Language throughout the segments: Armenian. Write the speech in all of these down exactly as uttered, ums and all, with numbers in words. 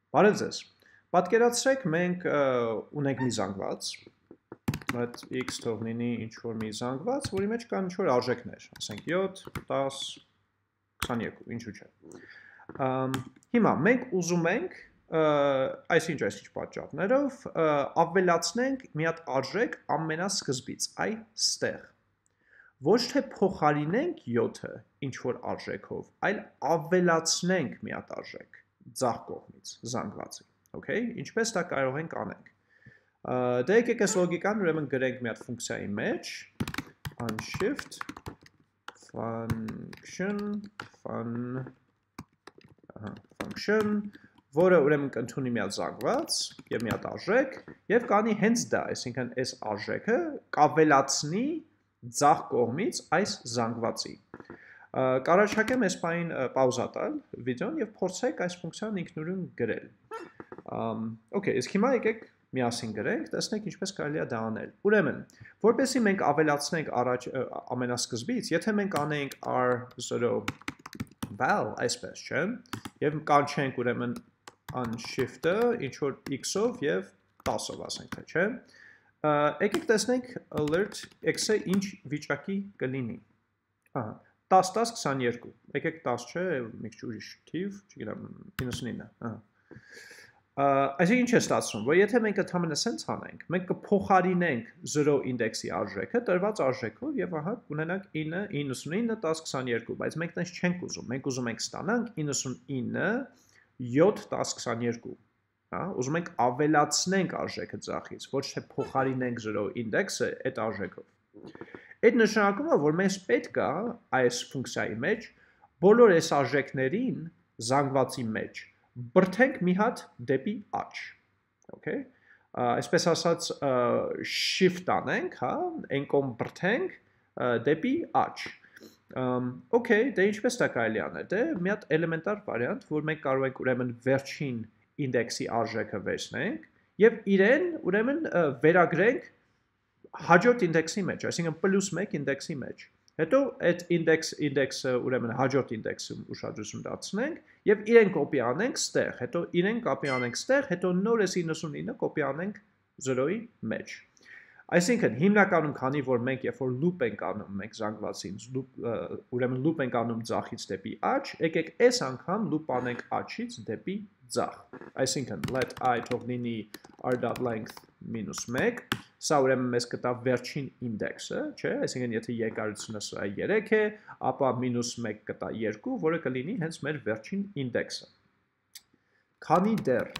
Բարև ձեզ։ Պատկերացրեք մենք ունենք մի զանգված, այդ x թող լինի ինչ-որ մի զանգված, որի մեջ կան ինչ-որ արժեքներ, ասենք յոթ, տաս, քսաներկու, ինչու՞ չէ։ Հիմա մենք ուզում ենք, այսինչ այսինչ պատճառներով, ավելացնենք մի հատ արժեք ամենասկզբից, այստեղ։ Ոչ թե փոխարինենք յոթը ինչ-որ արժեքով, այլ ավելացնենք մի հատ արժեք ձախ կողմից, զանգվածի, okay? Ինչպես դա կարող ենք անենք։ Դե եկեք այս լոգիկան ուրեմն գրենք մի հատ ֆունկցիայի մեջ, unshift function fun function, որը ուրեմն կընդունի մի հատ զանգված եւ մի հատ արժեք եւ կանի հենց դա, այսինքն այս արժեքը կավելացնի ձախ կողմից այս զանգվածի։ Կարաչակեմ այս պայն պաուզա տալ վիդեոն եւ փորձեք այս ֆունկցիան ինքնուրույն գրել։ Okay, իսկ հիմա եկեք միասին գրենք, տեսնենք ինչպես կարելի է դա անել։ Ուրեմն, որպեսզի մենք ավելացնենք առաջ ամենասկզբից, եթե մենք անենք r zero val, այսպես, չէ՞, եւ կանչենք ուրեմն unshift-ը ինչ որ x-ով եւ տասով, ասենք թե, չէ՞։ Եկեք տեսնենք alert x-ը ինչ վիճակի կլինի։ Ահա տաս տաս քսաներկու, եկեք տաս չէ, մի քիչ ուրիշ թիվ, չգիտեմ, իննսունինը, այսինքն ինչ է ստացվում, որ եթե մենք ընդհանրապես սենց անենք, մենք կփոխարինենք zero ինդեքսի արժեքը տրված արժեքով եւ ահա կունենանք ինը, իննսունինը, տաս, քսաներկու, բայց մենք տենց չենք ուզում, մենք ուզում ենք ստանանք իննսունինը, յոթ, տաս, քսաներկու, հա, ուզում ենք ավելացնենք արժեքը ձախից, ոչ թե փոխարինենք zero ինդեքսը այդ արժեքով։ Այդ նշանակում է, որ մեզ պետք է այս ֆունկցիայի մեջ բոլոր այս արժեքներին զանգվածի մեջ բրթենք մի հատ դեպի աջ, okay? Այսպես ասած shift անենք, հա, այն կողմ բրթենք դեպի աջ։ Okay, դե ինչպես դա կարելի անել։ Դե մի հատ էլեմենտար վարիանտ, որ մենք կարող ենք ուրեմն վերջին ինդեքսի արժեքը վերցնենք եւ իրեն ուրեմն վերագրենք հաջորդ ինդեքսի մեջ, այսինքն պլյուս մեկ ինդեքսի մեջ։ Հետո այդ ինդեքս ինդեքսը ուրեմն հաջորդ ինդեքսում ուշադրություն դարձնենք եւ իրեն կոպի անենք ստեղ, հետո իրեն կոպի անենք ստեղ, հետո նոր էս իննսունինը կոպի անենք zero-ի մեջ։ Այսինքն հիմնականում քանի որ մենք երբ որ loop ենք անում, մենք զանգվածին ուրեմն loop ենք անում ձախից դեպի աջ, եկեք այս անգամ loop անենք աջից դեպի ձախ։ Այսինքն let I թող լինի r.length մինուս մեկ, սա ուրեմն մեզ կտա վերջին ինդեքսը, չէ՞, այսինքն եթե երկարությունը սա երեք է, ապա մինուս մեկ կտա երկու, որը կլինի հենց մեր վերջին ինդեքսը։ Քանի դեռ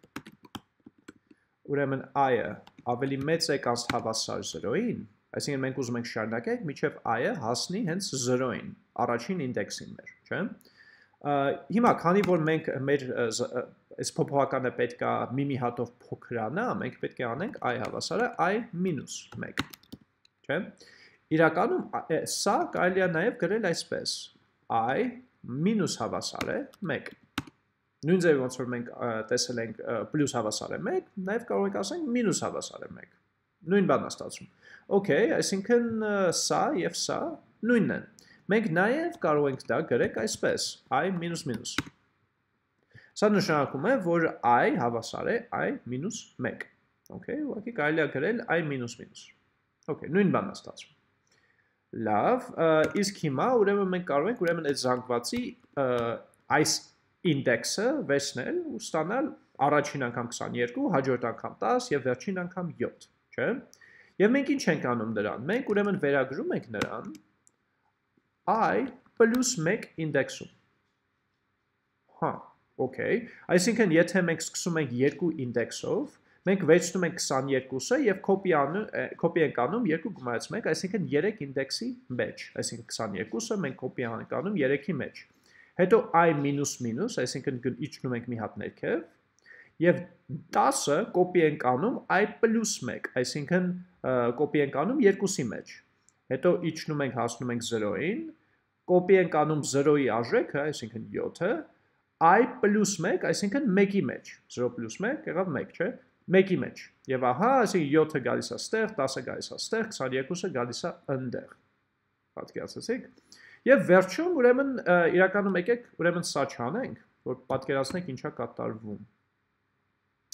ուրեմն I-ը ավելի մեծ է քան հավասար zero-ին, այսինքն մենք ուզում ենք շարունակենք մինչև I-ը հասնի հենց zero-ին, առաջին ինդեքսին մեր, չէ՞։ Հիմա քանի որ մենք մեր այս փոփոխականը պետք է մի-մի հատով փոքրանա, մենք պետք է անենք I հավասարը I մինուս մեկ, չէ՞։ Իրականում սա կարելի է նաև գրել այսպես. I մինուս հավասար է մեկ։ Նույն ձևի ոնց որ մենք տեսել ենք պլյուս հավասար է մեկ, նաև կարող ենք ասենք մինուս հավասար է մեկ։ Նույն բանն է ստացվում։ Okay, այսինքն սա եւ սա նույնն են։ Մենք նաև կարող ենք դա գրենք այսպես. I մինուս մինուս։ Սա նշանակում է, որ I հավասար է I մինուս մեկ։ Okay, ուղղակի կարելի է գրել I մինուս մինուս։ Okay, նույն բանն է ստացվում։ Լավ, իսկ հիմա ուրեմն մենք կարող ենք ուրեմն այդ զանգվածի այս ինդեքսը վերցնել ու ստանալ առաջին անգամ քսաներկու, հաջորդ անգամ տաս եւ վերջին անգամ յոթ, չէ՞։ Եվ մենք ինչ ենք անում դրան։ Մենք ուրեմն վերագրում ենք նրան I պլյուս մեկ ինդեքսում։ Հա, okay։ Այսինքն եթե մենք սկսում ենք երկու ինդեքսով, մենք վերցնում ենք քսաներկուսը եւ կոպի անում, կոպի ենք անում երկու գումարած մեկ, այսինքն երեք ինդեքսի մեջ, այսինքն քսաներկուսը մենք կոպի ենք անում երեքի մեջ։ Հետո I մինուս մինուս, այսինքն իջնում ենք մի հատ ներքև, եւ տասը կոպի ենք անում I պլյուս մեկ, այսինքն կոպի ենք անում երկուսի մեջ։ Հետո իջնում ենք հասնում ենք zero-ին, կոպի ենք անում zero-ի արժեքը, այսինքն յոթը, I պլյուս մեկ, այսինքն մեկի մեջ, zero պլյուս մեկ եղավ մեկ, չէ՞, մեկի մեջ։ Եվ ահա, այսինքն յոթը գալիս է ստեղ, տասը գալիս է ստեղ, քսաներկուսը գալիս է ընդեղ։ Պատկերացրեցիք։ Եվ վերջում ուրեմն իրականում եկեք ուրեմն սա չանենք, որ պատկերացնենք ինչա կատարվում։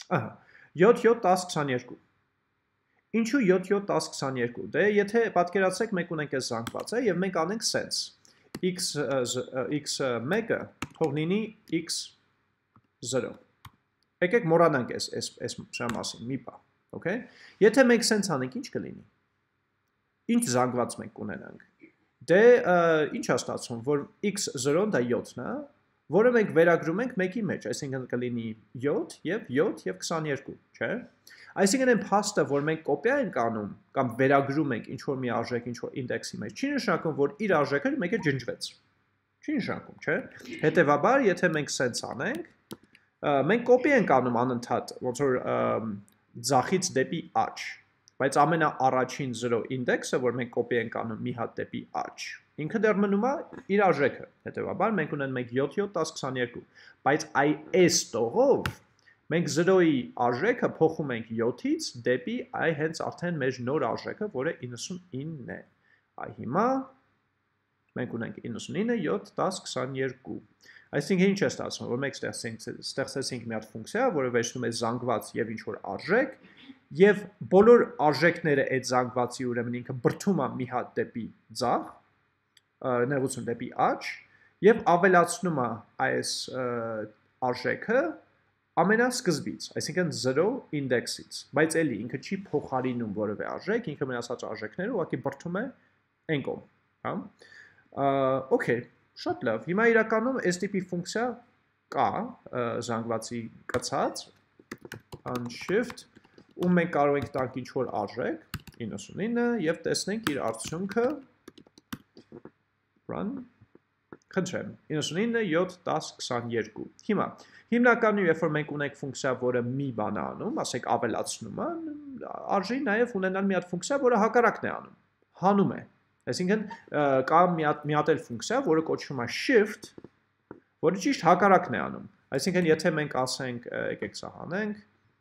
Ահա, յոթ, յոթ, տասը, քսաներկու։ Ինչու յոթ, յոթ, տասը, քսաներկու։ Դե եթե պատկերացրեք մենք ունենք այս զանգվածը եւ մենք անենք sense x x1-ը թող լինի x0։ Եկեք մոռանանք այս այս այս սրա մասին, մի բա, okay։ Եթե մենք sense անենք, ինչ կլինի։ Ինչ զանգված մենք կունենանք։ Դե ինչ է ստացվում, որ x0-ն դա յոթն է, որը մենք վերագրում ենք մեկի մեջ, այսինքն կլինի յոթ եւ յոթ եւ քսաներկու, չէ՞։ Այսինքն այն փաստը, որ մենք կոպիա ենք անում կամ վերագրում ենք ինչ որ մի արժեք, ինչ որ ինդեքսի մեջ, չի նշանակում, որ իր արժեքը մեկը ջնջվեց։ Չի նշանակում, չէ՞։ Հետևաբար, եթե մենք sense անենք, մենք կոպի ենք անում անընդհատ, ոնց որ ձախից դեպի աջ, բայց ամենաառաջին zero ինդեքսը, որ մենք կոպի ենք անում մի հատ դեպի աջ, ինքը դեռ մնում է իր արժեքը։ Հետևաբար, մենք ունենք մենք յոթ, յոթ, տասը, քսաներկու, բայց այ այս տողով մենք zero-ի արժեքը փոխում ենք յոթից դեպի այ հենց արդեն մեր նոր արժեքը, որը իննսունինն է։ Այ հիմա մենք ունենք իննսունինը, յոթ, տասը, քսաներկու։ Այսինքն ինչ է ստացվում, որ մենք ստեղծեցինք մի հատ ֆունկցիա, որը վերցնում է զանգված եւ ինչ որ արժեք, եւ բոլոր արժեքները այդ զանգվածի ուրեմն ինքը բրթում է մի հատ դեպի ձախ, նեղություն դեպի աջ, եւ ավելացնում է այս արժեքը ամենասկզբից, այսինքն zero ինդեքսից, բայց էլի ինքը չի փոխարինում որևէ արժեք, ինքը մնացած արժեքները ուղղակի բրթում է այն կողմ, հա։ Okay, շատ լավ։ Հիմա իրականում այս տիպի ֆունկցիա կա զանգվածի կցած unshift, ու մենք կարող ենք տանք ինչ որ արժեք իննսունինը եւ տեսնենք իր արդյունքը run Խնդրեմ, իննսունինը, յոթ, տասը, քսաներկու։ Հիմա, հիմնականում երբ որ մենք ունենք ֆունկցիա, որը մի բան է անում, ասենք ավելացնում է, արժի նաև ունենալ մի հատ ֆունկցիա, որը հակառակն է անում, հանում է։ Այսինքն կա մի հատ էլ ֆունկցիա, որը կոչվում է shift, որը ճիշտ հակառակն է անում։ Այսինքն եթե մենք ասենք, եկեք սա հանենք,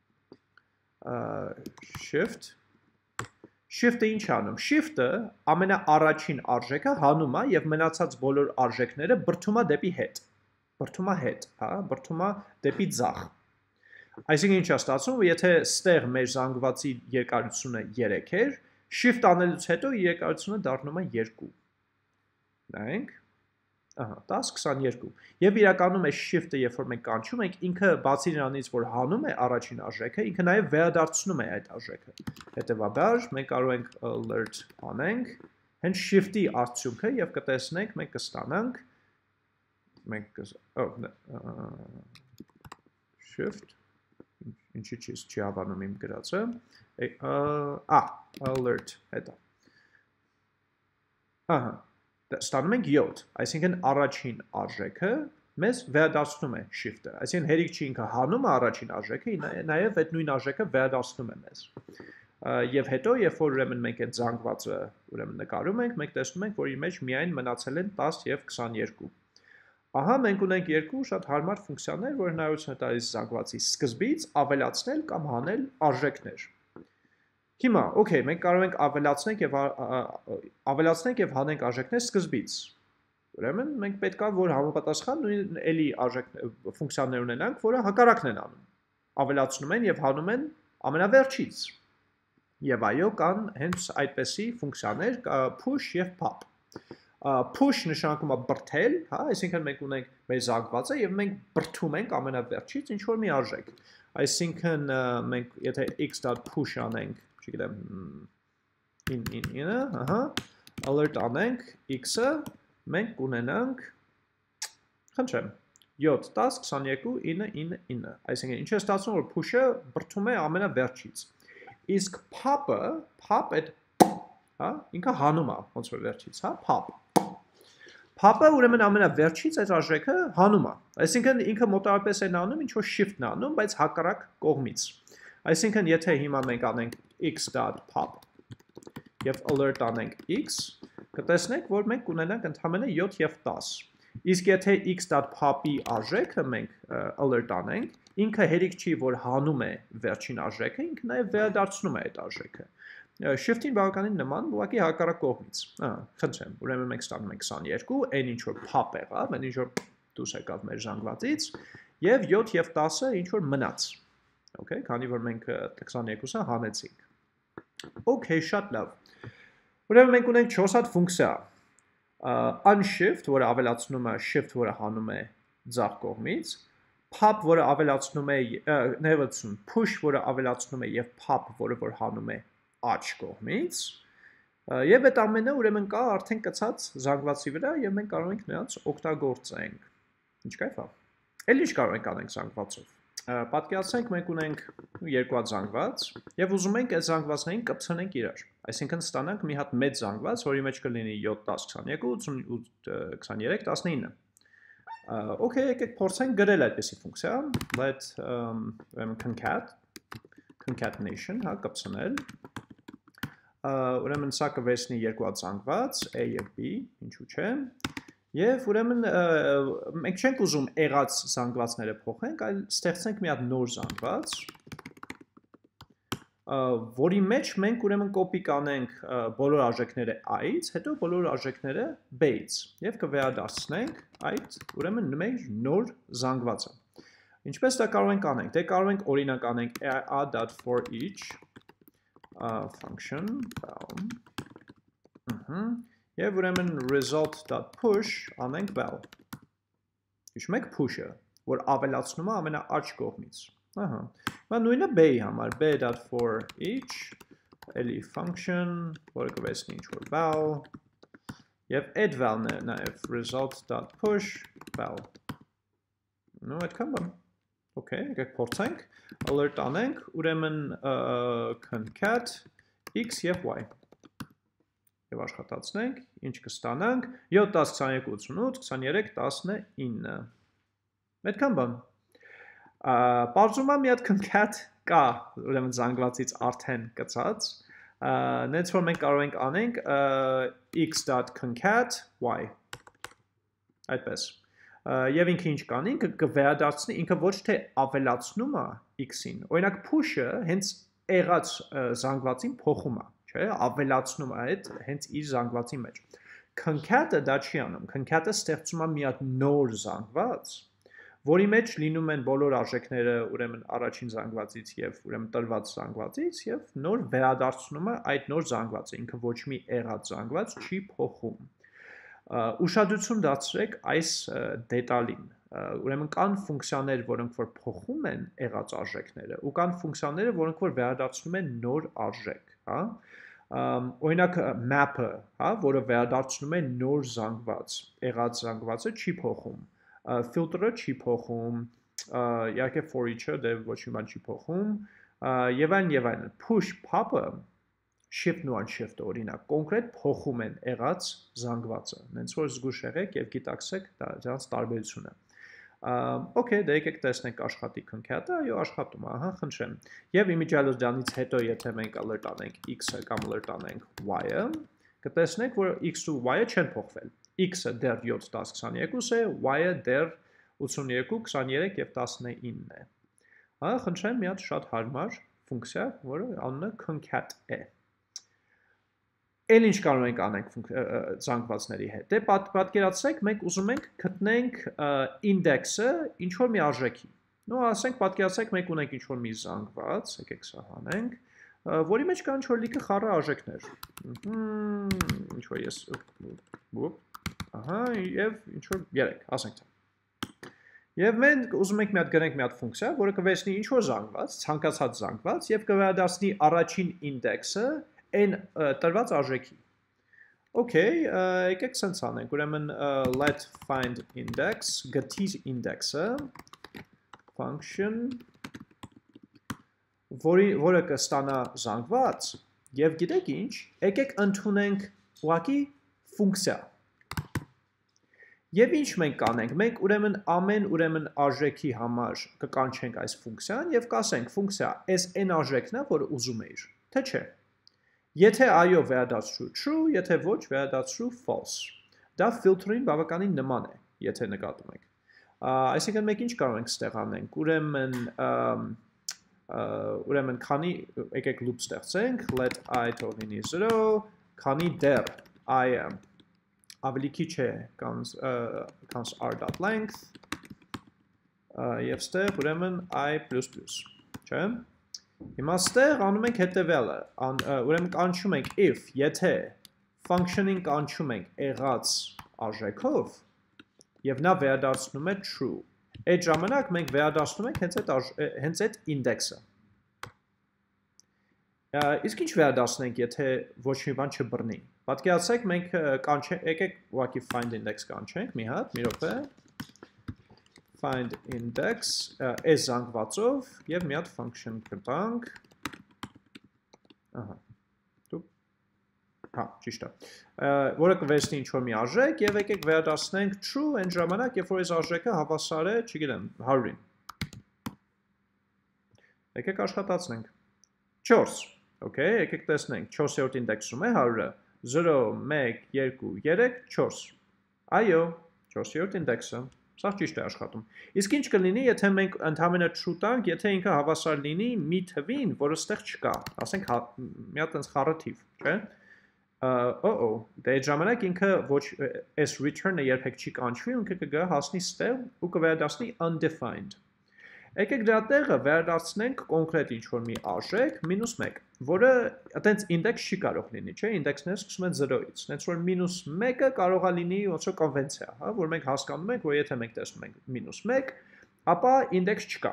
shift Shift-ը ինչ անում։ Shift-ը ամենաառաջին արժեքը հանում է եւ մնացած բոլոր արժեքները բրթում է դեպի հետ։ Բրթում է հետ, հա, բրթում է դեպի ձախ։ Այսինքն ինչ է ստացվում, եթե ստեղ մեր զանգվածի երկարությունը երեք էր, shift անելուց հետո երկարությունը դառնում է երկու։ Նայենք։ Ահա, տասը, քսաներկու։ Եվ իրականում այս shift-ը, երբ որ մենք կանչում ենք, ինքը բացի նրանից, որ հանում է առաջին արժեքը, ինքը նաև վերադարձնում է այդ արժեքը։ Հետևաբար, մենք կարող ենք alert անենք, հենց shift-ի արդյունքը եւ կտեսնենք, մենք կստանանք մենք shift ինչի՞ չի հավանում իմ գրածը, ա, alert, հետո։ Ահա Ստանում ենք յոթ, այսինքն առաջին արժեքը մեզ վերադարձնում է shift-ը, այսինքն հերիք չի ինքը հանում է առաջին արժեքը, նաև այդ նույն արժեքը վերադարձնում է մեզ։ Եվ հետո, երբ որ ուրեմն մենք այդ զանգվածը ուրեմն նկարում ենք, մենք տեսնում ենք, որ իր մեջ միայն մնացել են տասը եւ քսաներկու։ Ահա մենք ունենք երկու շատ հարմար ֆունկցիաներ, որ հնարավորություն է տալիս զանգվածի սկզբից ավելացնել կամ հանել արժեքներ։ Հիմա, okay, մենք կարող ենք ավելացնենք եւ ավելացնենք եւ հանենք արժեքներ սկզբից։ Ուրեմն մենք պետք է որ համապատասխան նույն էլի արժեք ֆունկցիաներ ունենանք, որը հակառակն են անում։ Ավելացնում են եւ հանում են ամենավերջից։ Եվ այո, կան հենց այդպիսի ֆունկցիաներ push եւ pop։ Push նշանակում է բրթել, հա, այսինքն մենք ունենք մեր զանգվածը եւ մենք բրթում ենք ամենավերջից ինչ որ մի արժեք։ Այսինքն մենք եթե x.push անենք չգիտեմ in in in-ը, ահա, alert անենք x-ը, մենք կունենանք խնդրեմ յոթ, տասը, քսաներկու, ինը, ինը, ինը։ Այսինքն ինչ է ստացվում, որ push-ը բրթում է ամենավերջից։ Իսկ pop-ը, pop այդ, հա, ինքը հանում է, ոնց որ վերջից, հա, pop։ Pop-ը ուրեմն ամենավերջից այդ արժեքը հանում է։ Այսինքն ինքը մոտավորապես են անում, ինչ որ shift-ն է անում, բայց հակառակ կողմից։ Այսինքն եթե հիմա մենք անենք x.pop եւ alert անենք x, կտեսնենք, որ մենք կունենանք ընդհանրապես յոթ եւ տասը։ Իսկ եթե x.pop-ի արժեքը մենք alert անենք, ինքը հերիք չի, որ հանում է վերջին արժեքը, ինքը նաեւ վերադարձնում է այդ արժեքը։ Shift-ին բավականին նման, ուղղակի հակառակ կողմից։ Ահա, խնդրեմ, ուրեմն մենք ստանում ենք քսաներկու, այն ինչ որ pop եղավ, այն ինչ որ դուրս եկավ մեր զանգվածից, եւ յոթ եւ տասը ինչ որ մնաց։ Okay, քանի որ մենք տասներկուսը հանեցինք։ Okay, շատ լավ։ Ուրեմն մենք ունենք չորս հատ ֆունկցիա։ unshift, որը ավելացնում է, shift, որը հանում է ձախ կողմից, pop, որը ավելացնում է, ներողություն, push, որը ավելացնում է եւ pop, որը որ հանում է աջ կողմից, եւ այդ ամենը ուրեմն կա արդեն կցած զանգվածի վրա եւ մենք կարող ենք նրանց օգտագործենք։ Ինչ կայֆ է։ Էլ ինչ կարող ենք անենք զանգվածով։ Պատկերացնենք մենք ունենք երկու հատ զանգված եւ ուզում ենք այդ զանգվածներին կպցնենք իրար։ Այսինքն ստանանք մի հատ մեծ զանգված, որի մեջ կլինի յոթ, դաս, քսաներկու, ութ, քսաներեք, տասնինը։ Okay, եկեք փորձենք գրել այդպիսի ֆունկցիա, let um, concat concatenation, հա, կպցնել։ Ուրեմն սա կվերցնի երկու հատ զանգված, a եւ b, ինչու՞ չէ։ Եվ ուրեմն մենք չենք ուզում եղած զանգվածները փոխենք, այլ ստեղծենք մի հատ նոր զանգված, որի մեջ մենք ուրեմն կոպի կանենք բոլոր արժեքները a-ից, հետո բոլոր արժեքները b-ից, եւ կվերադարձնենք այդ ուրեմն մեր նոր զանգվածը։ Ինչպես դա կարող ենք անենք։ Դե կարող ենք օրինակ անենք a.for_each function Եվ ուրեմն result.push անենք val։ Հիշում եք push-ը, որ ավելացնում է ամենաաջ կողմից։ Ահա։ Բա նույնը b-ի համար b.for_each էլի function, որը կվերցնի ինչ-որ val, եւ այդ val-ն է նաեւ result.push val։ Ну, այդքան բան։ Okay, եկեք փորձենք, alert անենք, ուրեմն concat x եւ y։ Եվ աշխատացնենք, ինչ կստանանք, յոթ, դաս, քսաներկու, ութսունութ, քսաներեք, տասնինը։ Այդքան բան։ Պարզում է մի հատ concat կա, ուրեմն զանգվածից արդեն կցած, նենց որ մենք կարող ենք անենք x.concat y։ Այդպես։ Եվ ինքը ինչ կանի, ինքը կվերադարձնի, ինքը ոչ թե ավելացնում է x-ին։ Օրինակ push-ը հենց եղած զանգվածին փոխում է, չէ՞, ավելացնում է այդ հենց իր զանգվածի մեջ։ Concat-ը դա չի անում։ Concat-ը ստեղծում է մի հատ նոր զանգված, որի մեջ լինում են բոլոր արժեքները ուրեմն առաջին զանգվածից եւ ուրեմն տրված զանգվածից եւ նոր վերադարձնում է այդ նոր զանգվածը, ինքը ոչ մի եղած զանգված չի փոխում։ Ուշադրություն դարձրեք այս դետալին։ Ուրեմն կան ֆունկցիաներ, որոնք որ փոխում են եղած արժեքները, ու կան ֆունկցիաները, որոնք որ վերադարձնում են նոր արժեք, հա։ Օրինակ map-ը, հա, որը վերադարձնում է նոր զանգված, եղած զանգվածը չի փոխում։ Filter-ը չի փոխում, իհարկե for each-ը դե ոչ մի բան չի փոխում, եւ այն եւ այն։ Push pop-ը shift-ն ու unshift-ը օրինակ կոնկրետ փոխում են եղած զանգվածը, նենց որ զգուշ եղեք եւ գիտակցեք դրանց տարբերությունը։ Okay, դե եկեք տեսնենք աշխատի concat-ը, այո, աշխատում է, ահա, խնդրեմ։ Եվ իմիջիալոց դրանից հետո եթե մենք alert անենք x-ը կամ alert անենք y-ը, կտեսնենք, որ x-ը ու y-ը չեն փոխվել։ X-ը դեռ յոթ, դաս, քսաներկու է, y-ը դեռ ութսունյոթ, քսաներեք եւ տասնինը է։ Հա, խնդրեմ մի հատ շատ հարմար ֆունկցիա, որը անունը concat է։ Էլ ինչ կարող ենք անենք զանգվածների հետ։ Դե պատկերացրեք, մենք ուզում ենք գտնենք index-ը ինչ որ մի արժեքի։ Ну, ասենք պատկերացրեք, մենք ունենք ինչ որ մի զանգված, եկեք սա հանենք, որի մեջ կա ինչ որ լիքը խառը արժեքներ։ Ինչ որ ես ահա, եւ ինչ որ երեք, ասենք դա։ Եվ մենք ուզում ենք մի հատ գրենք մի հատ ֆունկցիա, որը կվերցնի ինչ որ զանգված, ցանկացած զանգված եւ կվերադարձնի առաջին index-ը այն տրված արժեքի։ Okay, եկեք սենց անենք, ուրեմն let findIndex, գտի index-ը, function, որը կստանա զանգված, եւ գիտեք ինչ, եկեք ընդունենք ուղղակի ֆունկցիա։ Եվ ինչ մենք կանենք, մենք ուրեմն ամեն ուրեմն արժեքի համար կկանչենք այս ֆունկցիան եւ կասենք ֆունկցիա այս n արժեքն է, որը ուզում էիր, թե չէ։ Եթե այո վերադարձրու true, եթե ոչ վերադարձրու false։ Դա filter-ին բավականին նման է, եթե նկատում եք։ Այսինքն մենք ինչ կարող ենք ստեղ անենք, ուրեմն ուրեմն քանի եկեք loop ստեղծենք, let I թող լինի zero, քանի դեռ I am ավելի քիչ է կանց r.length եւ ստեղ ուրեմն I++։ չէ։ Հիմա ստեղ անում ենք հետևյալը, ուրեմն կանչում ենք if, եթե function-ին կանչում ենք եղած արժեքով եւ նա վերադարձնում է true։ Այդ ժամանակ մենք վերադարձնում ենք հենց այդ հենց այդ index-ը։ Իսկ ինչ վերադարձնենք, եթե ոչ մի բան չբռնի։ Պատկերացրեք, մենք կանչենք, եկեք ուղղակի findIndex կանչենք, մի հատ, մի րոպե։ findIndex այս զանգվածով եւ մի հատ function կտանք։ Ահա։ Դու հա, ճիշտ է։ Որը կվերցնի ինչ-որ մի արժեք եւ եկեք վերադարձնենք true այն ժամանակ, երբ որ այս արժեքը հավասար է, չգիտեմ, հարյուրին։ Եկեք աշխատացնենք։ չորս Okay, եկեք տեսնենք, չորսերորդ ինդեքսում է հարյուրը, զրո, մեկ, երկու, երեք, չորս։ Այո, չորսերորդ ինդեքսը, սա ճիշտ է աշխատում։ Իսկ ինչ կլինի, եթե մենք ընդհանրապես true տանք, եթե ինքը հավասար լինի մի թվին, որը ստեղ չկա, ասենք մի հատ այնց խառը թիվ, չէ՞։ Օ-օ, դե այդ ժամանակ ինքը ոչ այս return-ը երբեք չի կանչվի, ինքը կգա հասնի ստեղ ու կվերադառնի undefined։ Եկեք դրա տեղը վերադարձնենք կոնկրետ ինչ-որ մի արժեք մինուս մեկ, որը այտենց index չի կարող լինի, չէ՞, ինդեքսները սկսում են զրոյից, հենց որ մինուս մեկը կարող է լինի ոնց որ կոնվենցիա, հա, որ մենք հասկանում ենք, որ եթե մենք տեսնում ենք մինուս մեկ, ապա index չկա։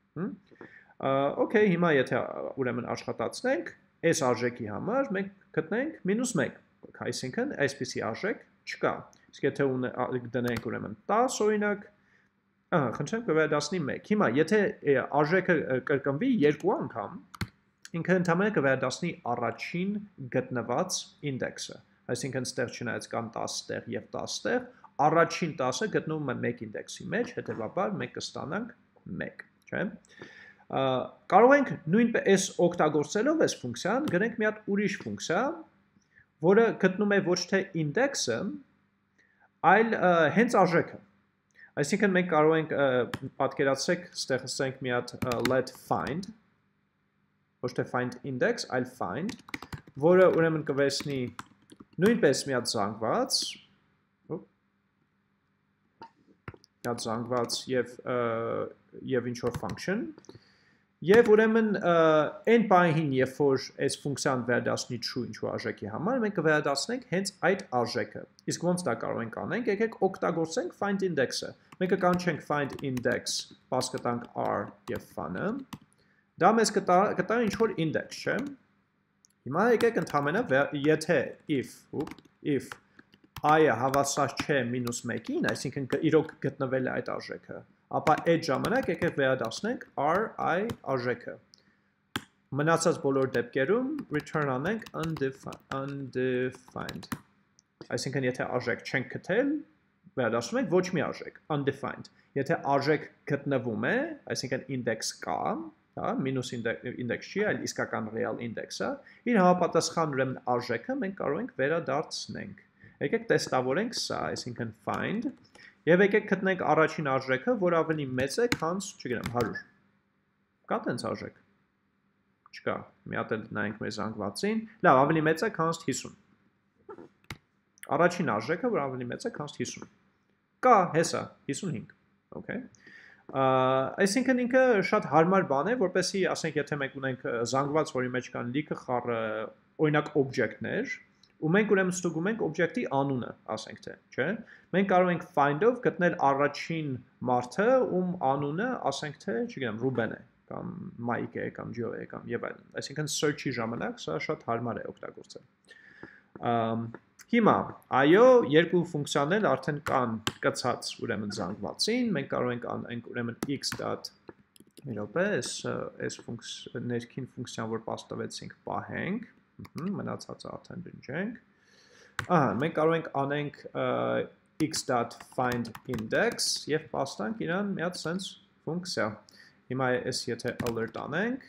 Okay, հիմա եթե ուրեմն աշխատացնենք, այս արժեքի համար մենք գտնենք մինուս մեկ, այսինքն այսպիսի արժեք չկա։ Իսկ եթե դնենք ուրեմն տասը օրինակ, ահա, խնդրեմ կվերադառնի մեկ։ Հիմա եթե արժեքը կրկնվի երկու անգամ, ինքը ընդհանրապես կվերադառնի առաջին գտնված ինդեքսը։ Այսինքն ստեղ չնայած կան տասը տեղ եւ տասը տեղ, առաջին տասը գտնվում է մեկ ինդեքսի մեջ, հետեւաբար մենք կստանանք մեկ, չէ՞։ Կարող ենք նույնպես օգտագործելով այս ֆունկցիան գրենք մի հատ ուրիշ ֆունկցիա, որը գտնում է ոչ թե ինդեքսը, այլ հենց արժեքը։ Այսինքն մենք կարող ենք պատկերացրեք, ստեղ ասենք մի հատ let find, ոչ թե findIndex, այլ find, որը ուրեմն կվերցնի նույնպես մի հատ զանգված, մի հատ զանգված եւ եւ ինչ որ function, եւ ուրեմն այն պահին, երբ որ այս ֆունկցիան վերադառնի true ինչ որ արժեքի համար, մենք կվերադառնենք հենց այդ արժեքը։ Իսկ ոնց դա կարող ենք անենք, եկեք օգտագործենք findIndex-ը։ Մենք կկանչենք findIndex, pass կտանք r եւ fun-ը։ Դա մեզ կտա ինչ որ index, չէ՞։ Հիմա եկեք ընդհանրապես եթե if, if i-ը հավասար չէ մինուս մեկին, այսինքն իրոք գտնվել է այդ արժեքը, ապա այդ ժամանակ եկեք վերադառնենք ri արժեքը։ Մնացած բոլոր դեպքերում return անենք undefined։ Այսինքն եթե արժեք չենք գտել, վերադառնում ենք ոչ մի արժեք, undefined։ Եթե արժեք գտնվում է, այսինքն index կա, հա, մինուս index չի, այլ իսկական real index-ը, իր համապատասխան ուրեմն արժեքը մենք կարող ենք վերադարձնենք։ Եկեք տեստավորենք սա, այսինքն find, եւ եկեք գտնենք առաջին արժեքը, որ ավելի մեծ է, քան, չգիտեմ, հարյուր։ Կա տենց արժեք։ Չկա։ Մի հատ էլ նայենք մեր զանգվածին։ Լավ, ավելի մեծ է, քան հիսուն։ Առաջին արժեքը, որ ավելի մեծ է, քան հիսուն։ Կա, հեսա, հիսունհինգ, okay։ Այսինքն ինքը շատ հարմար բան է, որպեսզի, ասենք, եթե մենք ունենք զանգված, որի մեջ կան լիքը խառը, օրինակ օբյեկտներ, ու մենք ուրեմն ստուգում ենք օբյեկտի անունը, ասենք թե, չէ։ Մենք կարող ենք find-ով գտնել առաջին մարդը, ում անունը, ասենք թե, չգիտեմ, Ռուբեն է, կամ Մայք է, կամ Ջո է, կամ եւ այլն։ Այսինքն search-ի ժամանակ սա շատ հարմար է օգտագործել։ Հիմա, այո, երկու ֆունկցիաներ արդեն կան կցած ուրեմն զանգվածին, մենք կարող ենք անենք ուրեմն x., մի րոպե, այս ներքին ֆունկցիան, որ պաս տվեցինք, պահենք, մնացածը արդեն դնջենք, ահա, մենք կարող ենք անենք x.findIndex և պաս տանք իրան մի հատ սենց ֆունկցիա, հիմա այս եթե alert անենք,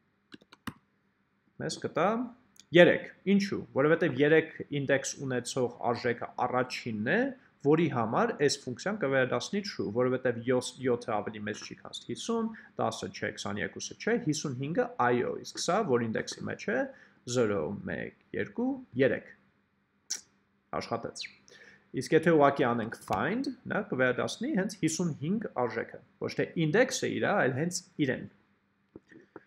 մեզ կտա երեք, ինչու, որովհետև երեք ինդեքս ունեցող արժեքը առաջինն է, որի համար այս ֆունկցիան կվերադառնի true, որովհետև յոթը ավելի մեծ չի, քան հիսուն, տասը չէ, քսաներկուսը չէ, հիսունհինգը այո, իսկ սա, որ ինդեքսի մեջ է, զրո, մեկ, երկու, երեք, աշխատեց։ Իսկ եթե ուղղակի անենք find, նա կվերադառնի հենց հիսունհինգ արժեքը, ոչ թե ինդեքսը իրա, այլ հենց իրեն։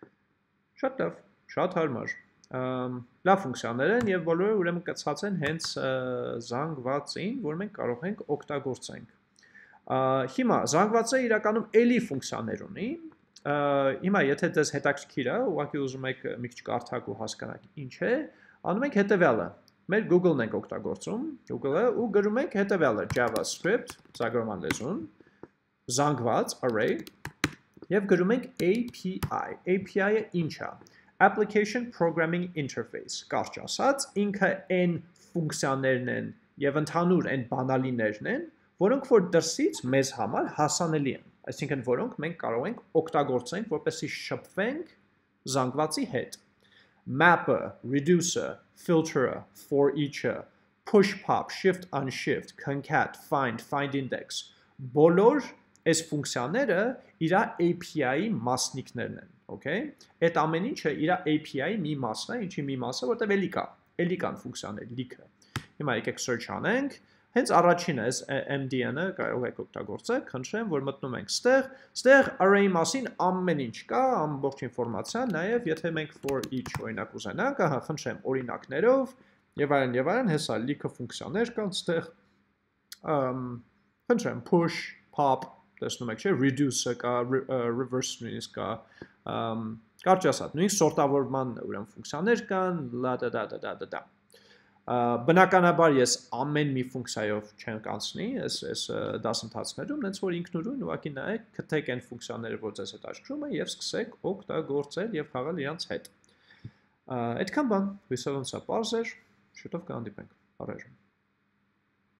Շատ լավ, շատ հարմար։ Լավ ֆունկցիաներ են եւ բոլորը ուրեմն կցած են հենց զանգվածին, որ մենք կարող ենք օգտագործենք։ Հիմա զանգվածը իրականում էլի ֆունկցիաներ ունի։ Հիմա եթե դες հետաքրքիր է, ուղղակի ուզում եք մի քիչ կարդալ ու հասկանալ ինչ է, անում ենք հետեւյալը։ Մեր Google-ն ենք օգտագործում, Google-ը ու գրում ենք հետեւյալը Javascript, ծագորման լեզուն, զանգված, array, եւ գրում ենք A P I։ A P I-ը ինչ է։ Application Programming Interface, կարճ ասած, ինքը այն ֆունկցիաներն են եւ ընդհանուր այն բանալիներն են, որոնք որ դրսից մեզ համար հասանելի են, այսինքն որոնք մենք կարող ենք օգտագործենք, որպեսզի շփվենք զանգվածի հետ։ Map-ը, reducer, filter-ը, for each-ը, push, pop, shift, unshift, concat, find, findIndex, բոլոր այս ֆունկցիաները իր A P I-ի մասնիկներն են, okay? Այդ ամեն ինչը իր A P I-ի մի մասն է, ինչի մի մասը, որտեղ էլի կա, էլի կան ֆունկցիաներ, լիքը։ Հիմա եկեք search անենք, հենց առաջինը այս M D N-ը կարող եք օգտագործել, խնդրեմ, որ մտնում ենք ստեղ, ստեղ array-ի մասին ամեն ինչ կա, ամբողջ ինֆորմացիա, նաև եթե մենք for each օրինակ ուզենանք, ահա, խնդրեմ, օրինակներով եւ այլն եւ այլն, հեսա լիքը ֆունկցիաներ կան ստեղ, խնդրեմ, push, pop, տեսնում եք, չէ, reduce-ը կա, reverse նույնիսկ կա, կարճ ասած, նույնիսկ սորտավորման ուրեմն ֆունկցիաներ կան, la da da da da da da Բնականաբար ես ամեն մի ֆունկցիայով չեմ կանցնի, այս այս դասընթացներում, հենց որ ինքնուրույն ուղղակի նայեք, գտեք այն ֆունկցիաները, որ ձեզ հետ աշխատում են եւ սկսեք օգտագործել եւ խաղալ իրancs հետ։ Այդքան բան, հույսով եմ սա պարզ էր, շուտով կհանդիպենք։ Առայժմ